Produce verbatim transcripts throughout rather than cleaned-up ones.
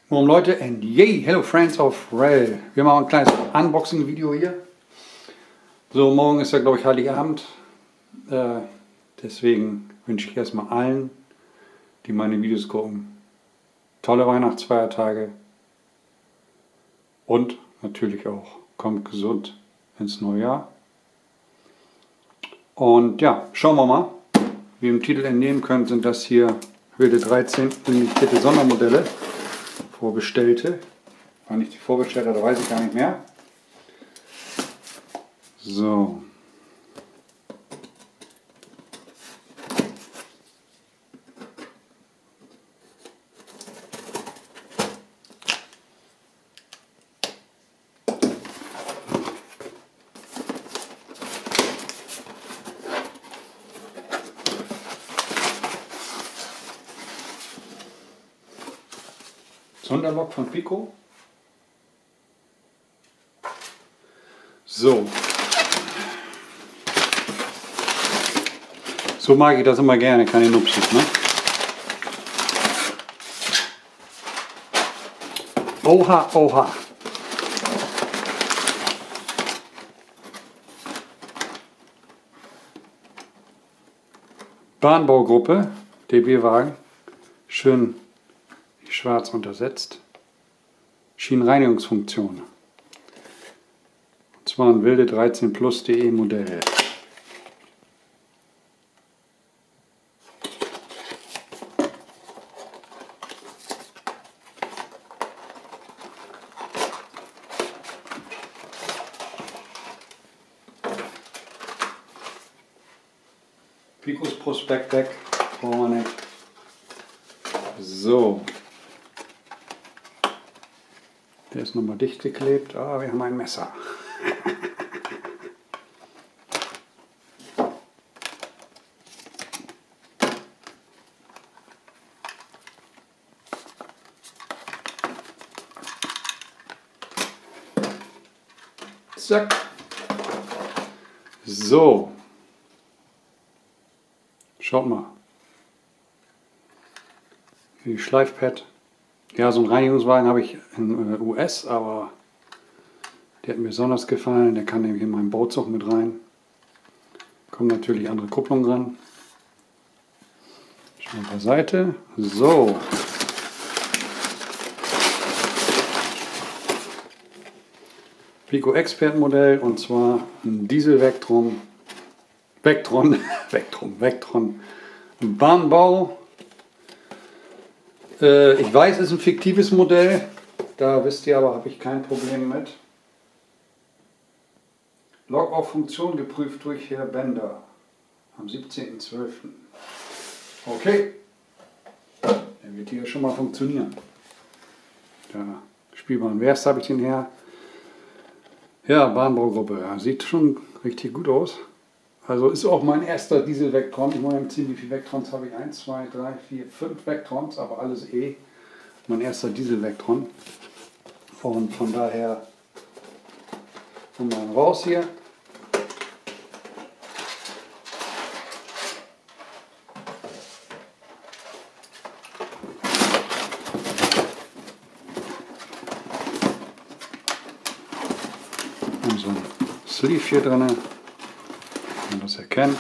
Moin Leute and yay, hello friends of Rail. Wir machen ein kleines Unboxing-Video hier. So, morgen ist ja glaube ich Heiligabend. Äh, deswegen wünsche ich erstmal allen, die meine Videos gucken, tolle Weihnachtsfeiertage. Und natürlich auch, kommt gesund ins neue Jahr. Und ja, schauen wir mal. Wie ihr im Titel entnehmen könnt, sind das hier wilde dreizehn limitierte Sondermodelle. Vorbestellte. War nicht die vorbestellte, da weiß ich gar nicht mehr. So. Sonderlok von Pico. So. So mag ich das immer gerne, keine Nupsis, ne? Oha, oha. Bahnbaugruppe, D B-Wagen. Schön schwarz untersetzt. Schienenreinigungsfunktion. Und zwar ein wilde dreizehn plus punkt de Modell. Picos Prospekt weg, brauchen wir nicht. So. Der ist nochmal dicht geklebt. Ah, wir haben ein Messer. Zack. So. Schaut mal. Die Schleifpad. Ja, so einen Reinigungswagen habe ich in äh, U S, aber der hat mir besonders gefallen. Der kann nämlich in meinen Bauzug mit rein. Kommen natürlich andere Kupplungen ran. Schon mal beiseite. So. Pico Expert Modell, und zwar ein Diesel Vectron. Vectron. Vectron. Vectron. Bahnbau. Ich weiß, es ist ein fiktives Modell, da wisst ihr aber, habe ich kein Problem mit. Log auf Funktion geprüft durch Herr Bender am siebzehnten zwölften Okay, der wird hier schon mal funktionieren. Da spielbaren Wers habe ich den her. Ja, Bahnbaugruppe, ja, sieht schon richtig gut aus. Also ist auch mein erster Diesel-Vectron. Ich muss mal ziehen, wie viele Vectrons habe ich? eins, zwei, drei, vier, fünf Vectrons, aber alles eh. Mein erster Diesel-Vectron. Und von daher kommen wir raus hier. Und so ein Sleeve hier drin. Man das erkennt.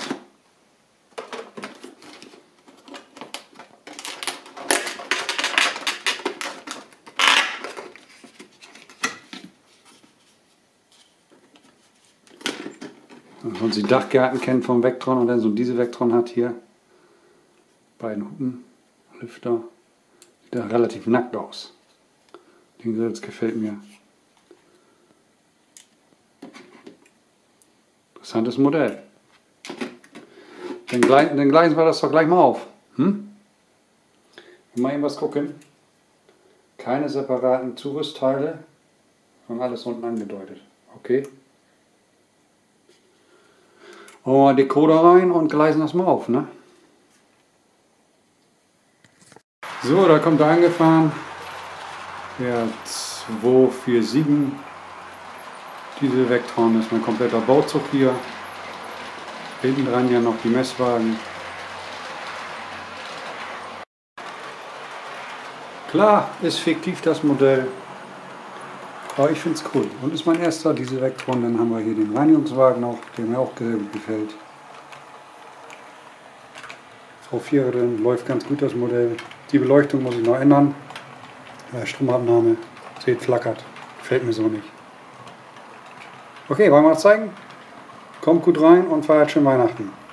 Wenn man die Dachgärten kennt vom Vectron und dann so ein Diesel-Vectron hat hier, beiden Hupen, Lüfter, sieht da relativ nackt aus. Das gefällt mir. Interessantes Modell. Dann, dann gleisen wir das doch gleich mal auf. Hm? Mal eben was gucken. Keine separaten Zurüstteile. Und alles unten angedeutet. Okay. Holen wir mal Decoder rein und gleisen das mal auf. Ne? So, da kommt er angefahren. Der zwei vier sieben. Diesel Vectron ist mein kompletter Bauzug hier. Hinten dran ja noch die Messwagen. Klar, ist fiktiv das Modell. Aber ich finde es cool. Und ist mein erster Diesel Vectron. Dann haben wir hier den Reinigungswagen noch, der mir auch sehr gut gefällt. V vier drin, läuft ganz gut das Modell. Die Beleuchtung muss ich noch ändern. Äh, Stromabnahme, seht, flackert. Gefällt mir so nicht. Okay, wollen wir was zeigen? Kommt gut rein und feiert schön Weihnachten.